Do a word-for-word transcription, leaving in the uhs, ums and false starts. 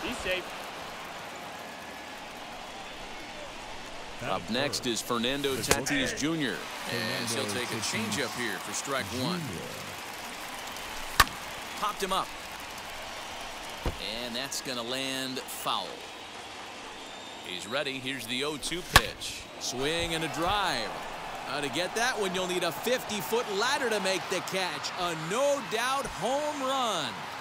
He's safe. Up next is Fernando Tatis Junior And he'll take a changeup here for strike one. Popped him up. And that's going to land foul. He's ready. Here's the oh two pitch. Swing and a drive. Uh, to get that one, you'll need a fifty foot ladder to make the catch. A no doubt home run.